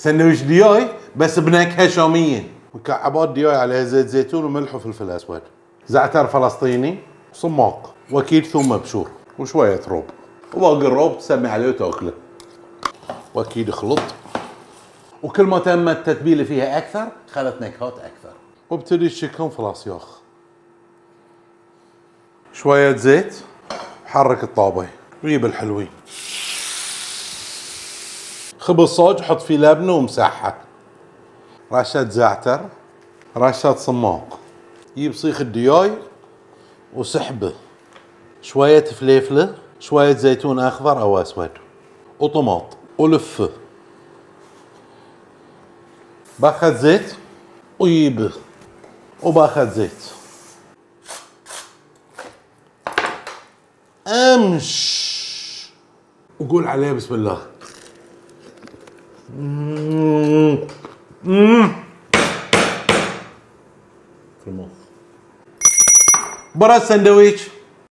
سندويش دياي بس بنكهة شامية. مكعبات دياي عليها زيت زيتون وملح وفلفل اسود، زعتر فلسطيني، صماق، واكيد ثوم مبشور وشوية روب، وباقي الروب تسمي عليه وتاكله. واكيد اخلط، وكل ما تمت التتبيلة فيها اكثر خذت نكهات اكثر. وابتدي الشيكن في الاسياخ. شوية زيت، حرك الطابة وجيب الحلوين. خبز صاج حط فيه لبنة ومسحة، رشة زعتر، رشة صماق، جيب صيخ الدياي وسحبه، شوية فليفلة، شوية زيتون اخضر او اسود، وطماط، ولفه. باخذ زيت وجيبه، وباخذ زيت، امش، وقول عليه بسم الله. في المخ. برا السندويش